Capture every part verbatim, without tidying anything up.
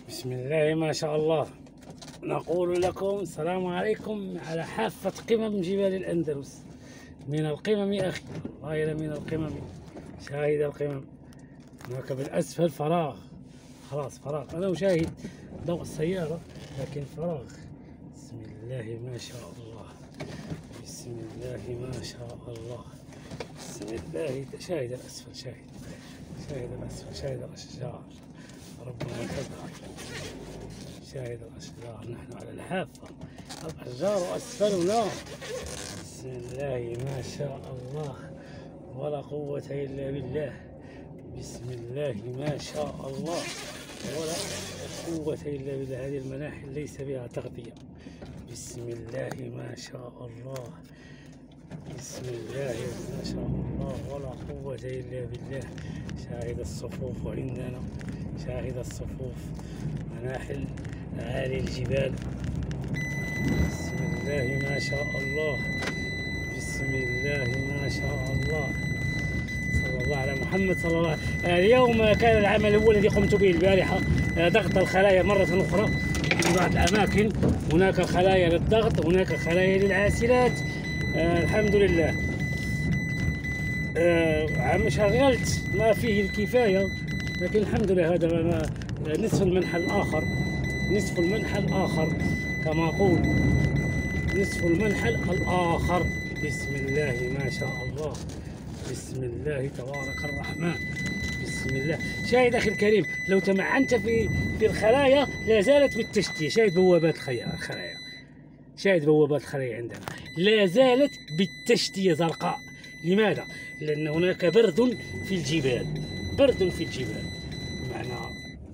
بسم الله ما شاء الله. نقول لكم السلام عليكم على حافة قمم جبال الأندلس. من القمم أخي، والله من القمم. شاهد القمم. هناك بالأسفل فراغ، خلاص فراغ. أنا أشاهد ضوء السيارة لكن فراغ. بسم الله ما شاء الله، بسم الله ما شاء الله، بسم الله. شاهد الأسفل، شاهد شاهد الأسفل، شاهد الأشجار، ربما تظهر. شاهد الأشجار، نحن على الحافة، الأشجار أسفلنا. بسم الله ما شاء الله ولا قوة إلا بالله. بسم الله ما شاء الله ولا قوة إلا بالله. هذه المناحل ليس بها تغطية. بسم الله ما شاء الله، بسم الله ما شاء الله ولا قوة إلا بالله. شاهد الصفوف عندنا، شاهد الصفوف، مناحل أعالي الجبال. بسم الله ما شاء الله، بسم الله ما شاء الله. صلى الله على محمد صلى الله عليه وسلم. اليوم كان العمل الأول الذي قمت به البارحة ضغط الخلايا مرة أخرى في بعض الأماكن. هناك خلايا للضغط، هناك خلايا للعاسلات. آه الحمد لله. آه عم شغلت ما فيه الكفاية، لكن الحمد لله. هذا نصف المنحى الآخر، نصف المنحى الآخر كما أقول، نصف المنحى الآخر. بسم الله ما شاء الله، بسم الله تبارك الرحمن. بسم الله. شاهد أخي الكريم، لو تمعنت في في الخلايا لا زالت بالتشتية. شاهد بوابات الخلايا، شاهد بوابات الخلايا عندنا لا زالت بالتشتية زرقاء. لماذا؟ لأن هناك برد في الجبال، برد في الجبال. معنا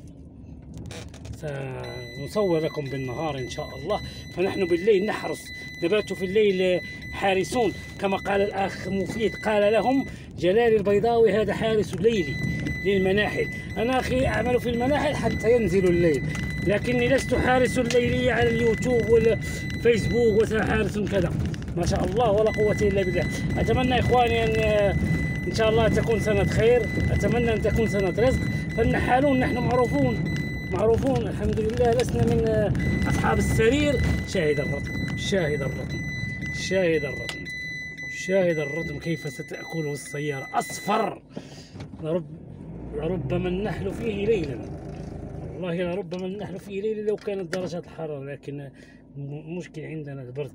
سنصور لكم بالنهار إن شاء الله، فنحن بالليل نحرس. نبات في الليل حارسون، كما قال الأخ مفيد، قال لهم جلال البيضاوي هذا حارس ليلي للمناحل. أنا أخي أعمل في المناحل حتى ينزل الليل، لكني لست حارس ليلي على اليوتيوب والفيسبوك وحارس كذا. ما شاء الله ولا قوة إلا بالله. أتمنى إخواني أن إن شاء الله تكون سنة خير، أتمنى أن تكون سنة رزق. فالنحالون نحن معروفون، معروفون الحمد لله، لسنا من أصحاب السرير. شاهد الرطم، شاهد الرطم، شاهد الرطم، شاهد الرطم كيف ستأكله السيارة. أصفر، لرب لربما النحل فيه ليلا، والله لربما النحل فيه ليلا لو كانت درجات الحرارة. لكن مشكل عندنا البرد،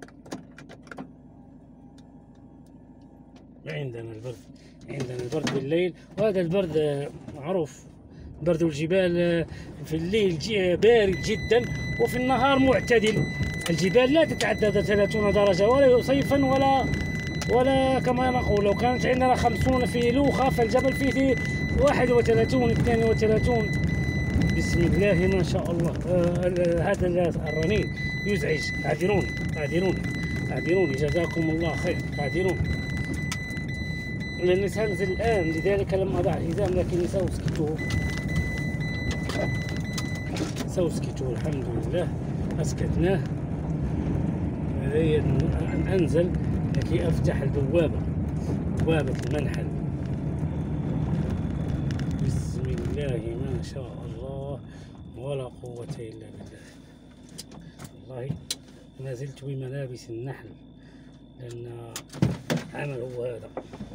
عندنا البرد، عندنا البرد بالليل. وهذا البرد معروف، برد الجبال في الليل بارد جدا، وفي النهار معتدل. الجبال لا تتعدى ثلاثين درجة ولا صيفا ولا ولا كما نقول. لو كانت عندنا خمسون في لوخة، فالجبل فيه واحد وثلاثون اثنين وثلاثون. بسم الله ما شاء الله. آه هذا الرنين يزعج. اعذروني اعذروني اعذروني جزاكم الله خير، اعذروني لأني سأنزل الآن، لذلك لم أضع الحزام، لكني سأسكته سأسكته الحمد لله. أسكتناه. علي أن أنزل لكي أفتح البوابة، بوابة المنحل. بسم الله ما شاء الله ولا قوة إلا بالله. والله ما زلت بملابس النحل، لأن عمل هو هذا.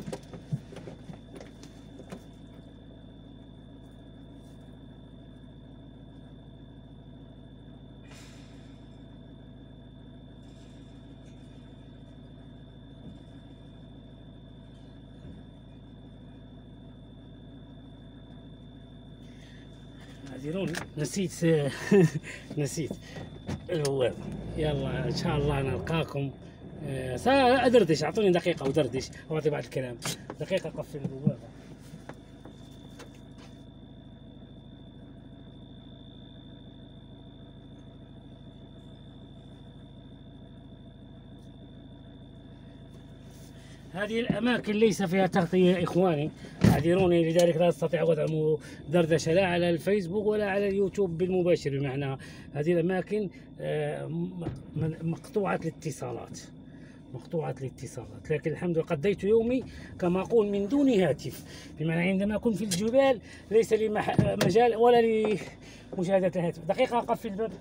اعذروني نسيت نسيت البوابة. يلا ان شاء الله نلقاكم. سأدردش، اعطوني دقيقة ودردش واعطي بعض الكلام. دقيقة قفل البوابة. هذه الأماكن ليس فيها تغطية يا إخواني، اعذروني، لذلك لا أستطيع وضع دردشة لا على الفيسبوك ولا على اليوتيوب بالمباشر. بمعنى هذه الأماكن مقطوعة الاتصالات، مقطوعة الاتصالات. لكن الحمد لله قضيت يومي كما أقول من دون هاتف، بمعنى عندما أكون في الجبال ليس لي مجال ولا لمشاهدة الهاتف. دقيقة أقفل الباب.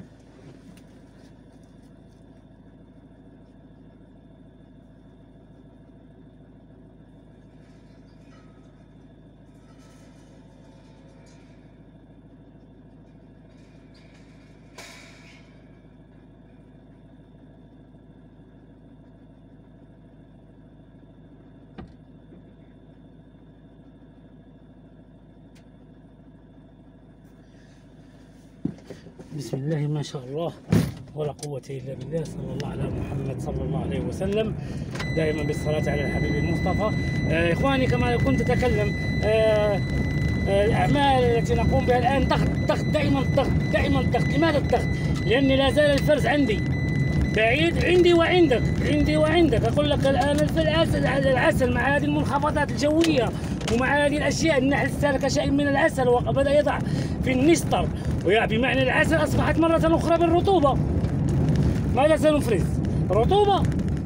بسم الله ما شاء الله ولا قوة إلا بالله، صلى الله على محمد صلى الله عليه وسلم، دائما بالصلاة على الحبيب المصطفى. آه إخواني كما كنت أتكلم، آه آه الأعمال التي نقوم بها الآن ضغط ضغط دائما ضغط دائما ضغط. لماذا الضغط؟ لأني لا زال الفرز عندي بعيد، عندي وعندك، عندي وعندك. أقول لك الآن العسل العسل مع هذه المنخفضات الجوية ومع هذه الأشياء، النحل استهلك شيء من العسل وبدأ يضع في النستر، بمعنى العسل أصبحت مرة أخرى بالرطوبة. ماذا سنفرز؟ رطوبة.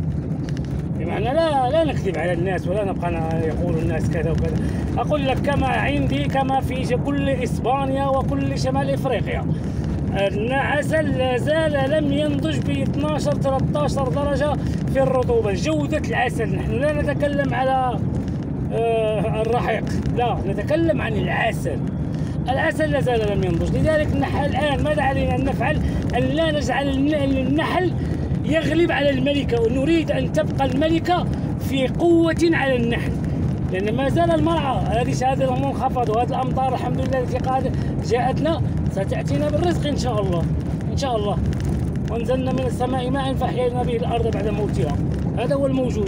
بمعنى لا لا نكذب على الناس ولا نبقى يقول الناس كذا وكذا. أقول لك كما عندي كما في كل إسبانيا وكل شمال إفريقيا، العسل لا زال لم ينضج ب اثناشر ثلاثة عشر درجة في الرطوبة. جودة العسل، نحن لا نتكلم على آه الرحيق، لا نتكلم عن العسل. العسل لا زال لم ينضج. لذلك نحن الآن ماذا علينا أن نفعل؟ أن لا نجعل النحل يغلب على الملكة، ونريد أن تبقى الملكة في قوة على النحل، لأن ما زال المرعى هذه هذا المنخفض وهذه الأمطار الحمد لله التي قد جاءتنا ستأتينا بالرزق إن شاء الله، إن شاء الله. وانزلنا من السماء ماء فأحيينا به الأرض بعد موتها، هذا هو الموجود.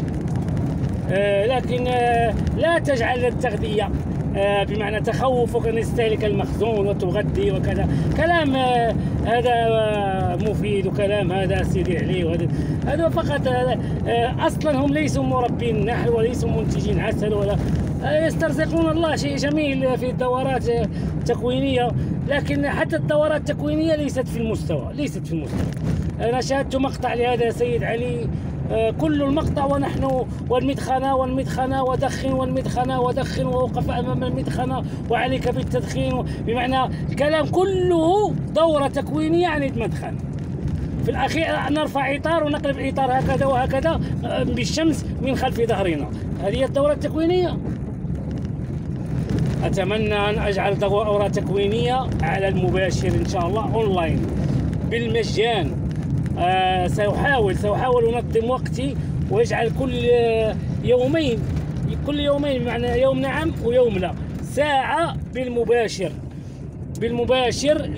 آه لكن آه لا تجعل التغذية آه بمعنى تخوفك أن يستهلك المخزون وتغذي وكذا، كلام آه هذا آه مفيد، وكلام هذا سيدي عليه، وهذا هذا فقط آه آه أصلا هم ليسوا مربين نحل وليسوا منتجين عسل ولا آه يسترزقون الله. شيء جميل في الدورات آه التكوينية، لكن حتى الدورات التكوينية ليست في المستوى، ليست في المستوى. أنا شاهدت مقطع لهذا سيد علي، آه كل المقطع ونحن والمدخنة والمدخنة ودخن والمدخنة ودخن ووقف أمام المدخنة وعليك بالتدخين، بمعنى الكلام كله دورة تكوينية عن المدخن. في الأخير نرفع إطار ونقلب الإطار هكذا وهكذا آه بالشمس من خلف ظهرنا. هذه الدورة التكوينية. أتمنى أن أجعل دورة تكوينية على المباشر إن شاء الله أونلاين بالمجان. آه سأحاول سأحاول أنظم وقتي ويجعل كل يومين كل يومين بمعنى يوم نعم ويوم لا ساعة بالمباشر بالمباشر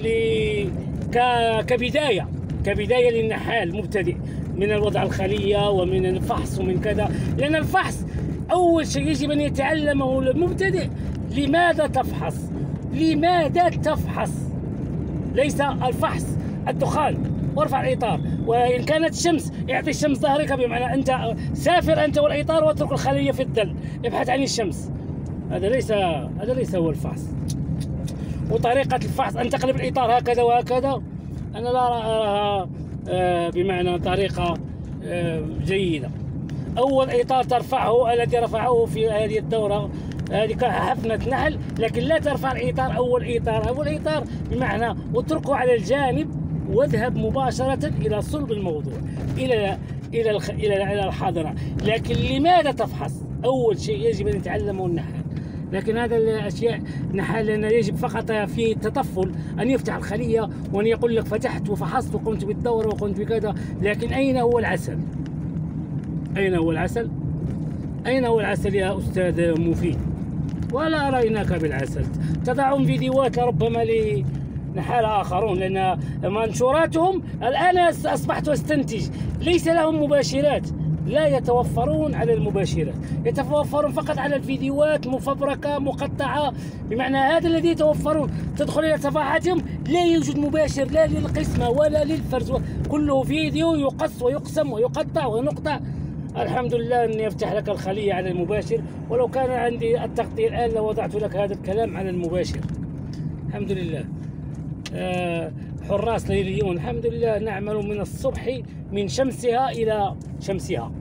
كبداية كبداية للنحال مبتدئ، من الوضع الخلية ومن الفحص ومن كذا. لأن الفحص أول شيء يجب أن يتعلمه المبتدئ. لماذا تفحص؟ لماذا تفحص؟ ليس الفحص الدخان وارفع الإطار، وإن كانت الشمس يعطي الشمس ظهرك، بمعنى أنت سافر أنت والإطار واترك الخلية في الظل، ابحث عن الشمس. هذا ليس هذا ليس هو الفحص. وطريقة الفحص أن تقلب الإطار هكذا وهكذا، أنا لا أراها بمعنى طريقة جيدة. أول إطار ترفعه الذي رفعه في هذه الدورة هذه كحفنة نحل، لكن لا ترفع الإطار أول إطار أول إطار بمعنى واتركه على الجانب واذهب مباشرة إلى صلب الموضوع، إلى إلى الخ... إلى إلى الحاضرة. لكن لماذا تفحص؟ أول شيء يجب أن يتعلمه النحال. لكن هذا الأشياء نحال، لأن يجب فقط في التطفل أن يفتح الخلية وأن يقول لك فتحت وفحصت وقمت بالدورة وقمت بكذا. لكن أين هو العسل؟ أين هو العسل؟ أين هو العسل يا أستاذ مفيد؟ ولا رأيناك بالعسل. تضعون فيديوهات ربما لنحال آخرون، لأن منشوراتهم الآن أصبحت أستنتج ليس لهم مباشرات، لا يتوفرون على المباشرات، يتوفرون فقط على الفيديوهات مفبركة مقطعة. بمعنى هذا الذي يتوفرون، تدخل إلى صفحاتهم لا يوجد مباشر لا للقسمة ولا للفرز، كله فيديو يقص ويقسم ويقطع وينقطع. الحمد لله أني أفتح لك الخلية على المباشر، ولو كان عندي التغطية الآن لوضعت لك هذا الكلام على المباشر. الحمد لله. أه حراس ليليون الحمد لله، نعمل من الصبح من شمسها إلى شمسها،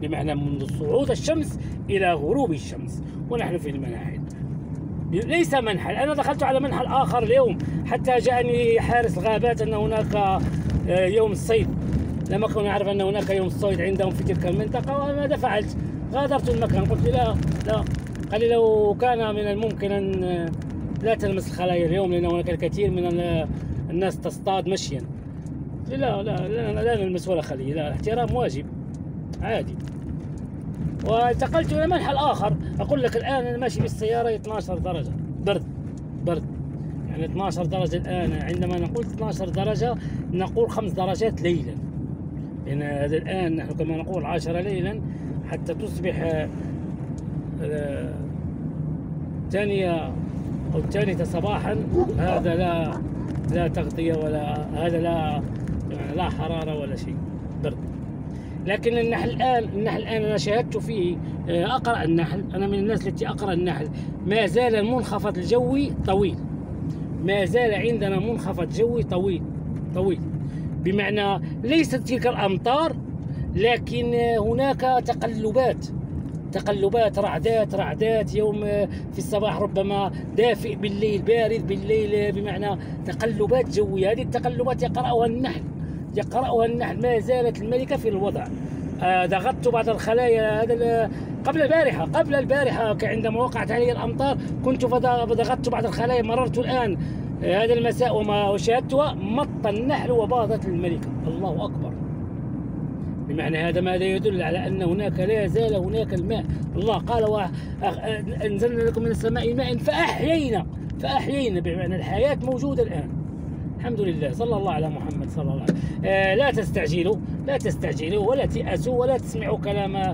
بمعنى منذ صعود الشمس إلى غروب الشمس، ونحن في المناحل. ليس منحل، أنا دخلت على منحل آخر اليوم حتى جاءني حارس الغابات أن هناك يوم الصيد، لم أكن أعرف أن هناك يوم الصيد عندهم في تلك المنطقة. وماذا فعلت؟ غادرت المكان، قلت لا لا، قال لي لو كان من الممكن أن لا تلمس الخلايا اليوم لأن هناك الكثير من الناس تصطاد مشيا. لا لا لا, لا نلمس ولا خلية، لا، الاحترام واجب عادي. وانتقلت إلى منحل آخر، أقول لك الآن أنا ماشي بالسيارة اثنتا عشرة درجة برد برد، يعني اثنتا عشرة درجة الآن. عندما نقول اثنتا عشرة درجة نقول خمس درجات ليلا، لأن هذا الآن نحن كما نقول عشرة ليلا حتى تصبح الثانية أو الثالثة صباحا. هذا لا لا تغطية ولا هذا لا يعني لا حرارة ولا شيء، برد. لكن النحل الآن النحل الآن أنا شاهدت فيه، أقرأ النحل، أنا من الناس التي أقرأ النحل، ما زال المنخفض الجوي طويل، ما زال عندنا منخفض جوي طويل طويل، بمعنى ليست تلك الأمطار، لكن هناك تقلبات تقلبات رعدات رعدات، يوم في الصباح ربما دافئ، بالليل بارد، بالليل بمعنى تقلبات جوية. هذه التقلبات يقرأها النحل يقرأها النحل ما زالت الملكة في الوضع. آه ضغطت بعض الخلايا هذا قبل البارحة قبل البارحة عندما وقعت علي الأمطار، كنت ضغطت بعض الخلايا. مررت الآن آه هذا المساء وما شاهدتها، مط النحل وباضت الملكة. الله أكبر. بمعنى هذا ماذا يدل على أن هناك لا زال هناك الماء. الله قال أنزلنا لكم من السماء ماء فأحيينا فأحيينا بمعنى الحياة موجودة الآن. الحمد لله، صلى الله على محمد صلى الله عليه وسلم. آه لا تستعجلوا لا تستعجلوا ولا تيأسوا ولا تسمعوا كلام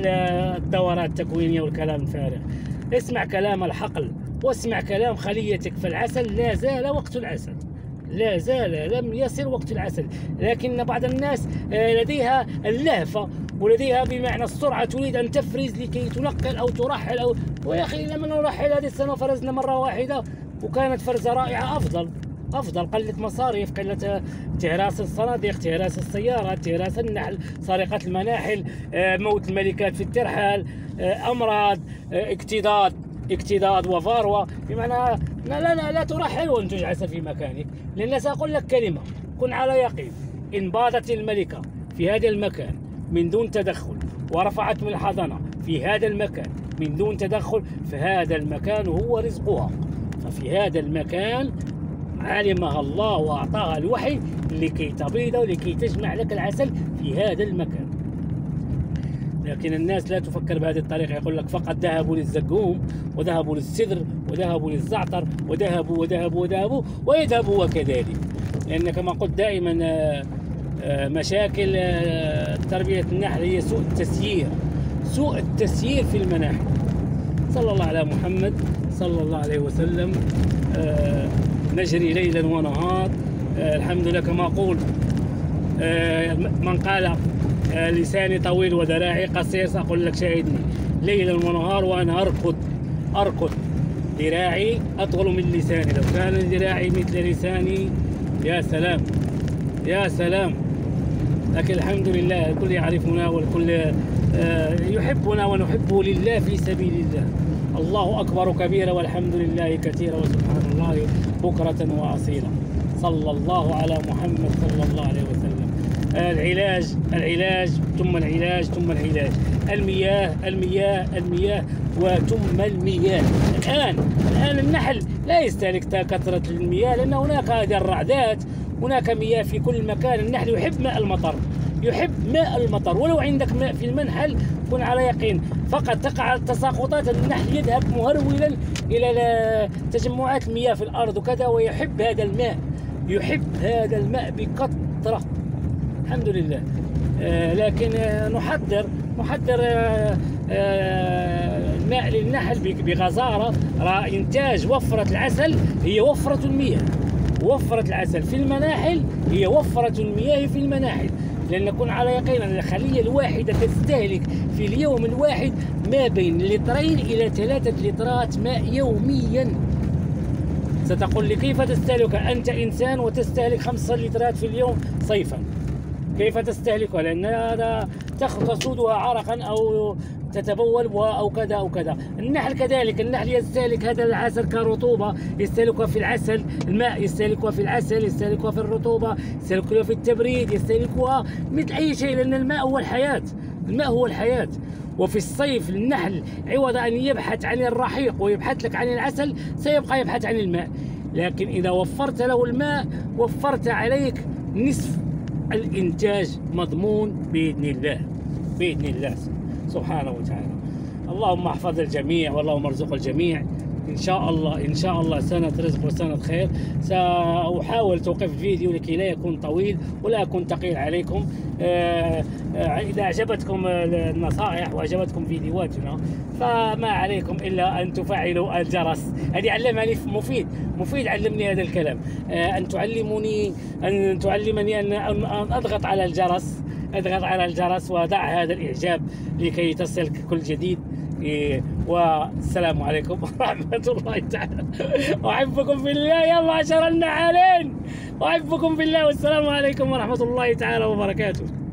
الدورات التكوينية والكلام الفارغ. اسمع كلام الحقل واسمع كلام خليتك، فالعسل لا زال وقت العسل، لا زال لم يصل وقت العسل. لكن بعض الناس لديها اللهفة ولديها بمعنى السرعة، تريد أن تفرز لكي تنقل أو ترحل أو ويا أخي لما نرحل هذه السنة فرزنا مرة واحدة وكانت فرزة رائعة، أفضل أفضل قلة مصاريف، قلة تهراس الصناديق، تهراس السيارات، تهراس النحل، سرقة المناحل، موت الملكات في الترحال، أمراض، اكتضاد اكتضاد وفاروة. بمعنى لا لا لا, لا ترحل وأن تجعس في مكانك، لأن سأقول لك كلمة كن على يقين، إن باضت الملكة في هذا المكان من دون تدخل ورفعت من الحضانة في هذا المكان من دون تدخل، فهذا المكان هو رزقها، ففي هذا المكان علمها الله وأعطاها الوحي لكي تبيض ولكي تجمع لك العسل في هذا المكان. لكن الناس لا تفكر بهذه الطريقة، يقول لك فقط ذهبوا للزقوم وذهبوا للسدر وذهبوا للزعتر وذهبوا وذهبوا وذهبوا ويذهبوا وكذلك. لأن كما قلت دائما مشاكل تربية النحل هي سوء التسيير سوء التسيير في المناحل. صلى الله على محمد صلى الله عليه وسلم. نجري ليلا ونهار، الحمد لله. كما أقول من قال لساني طويل وذراعي قصير، سأقول لك شاهدني ليلا ونهار وأنا أركض أركض ذراعي أطول من لساني. لو كان ذراعي مثل لساني يا سلام يا سلام. لكن الحمد لله الكل يعرفنا والكل يحبنا ونحبه لله في سبيل الله. الله أكبر كبيرا والحمد لله كثيرا وسبحان الله بكرة وأصيلا. صلى الله على محمد صلى الله عليه وسلم. العلاج العلاج ثم العلاج ثم العلاج، المياه المياه المياه وثم المياه. الآن الآن النحل لا يستهلك كثرة المياه، لأن هناك هذه الرعدات، هناك مياه في كل مكان. النحل يحب ماء المطر يحب ماء المطر. ولو عندك ماء في المنحل كن على يقين فقط تقع التساقطات، النحل يذهب مهرولا إلى تجمعات المياه في الأرض وكذا، ويحب هذا الماء يحب هذا الماء بكثرة. الحمد لله. آه لكن آه نحضر نحضر آه آه الماء للنحل بغزارة. إنتاج وفرة العسل هي وفرة المياه، وفرة العسل في المناحل هي وفرة المياه في المناحل. لأن نكون على يقين أن الخلية الواحدة تستهلك في اليوم الواحد ما بين لترين إلى ثلاثة لترات ماء يوميا. ستقول لي كيف تستهلك؟ أنت إنسان وتستهلك خمسة لترات في اليوم صيفا، كيف تستهلكها؟ لأن هذا تسودها عرقا أو تتبول أو كذا أو كذا. النحل كذلك، النحل يستهلك هذا العسل كرطوبة، يستهلكها في العسل، الماء يستهلكها في العسل، يستهلكها في الرطوبة، يستهلكها في التبريد، يستهلكها مثل أي شيء، لأن الماء هو الحياة، الماء هو الحياة. وفي الصيف النحل عوض أن يبحث عن الرحيق ويبحث لك عن العسل سيبقى يبحث عن الماء، لكن إذا وفرت له الماء وفرت عليك نصف الإنتاج مضمون بإذن الله، بإذن الله سبحانه وتعالى. اللهم احفظ الجميع واللهم ارزق الجميع إن شاء الله، إن شاء الله سنة رزق وسنة خير. سأحاول توقيف الفيديو لكي لا يكون طويل ولا أكون ثقيل عليكم. إذا أعجبتكم النصائح وأعجبتكم فيديوهاتنا فما عليكم إلا أن تفعلوا الجرس. هذه علمني مفيد، مفيد علمني هذا الكلام، أن تعلمني أن تعلمني أن أضغط على الجرس، اضغط على الجرس وضع هذا الإعجاب لكي تصلك كل جديد. إيه، والسلام عليكم ورحمة الله تعالى. أحبكم في الله يا معشر النعالين، أحبكم في الله، والسلام عليكم ورحمة الله تعالى وبركاته.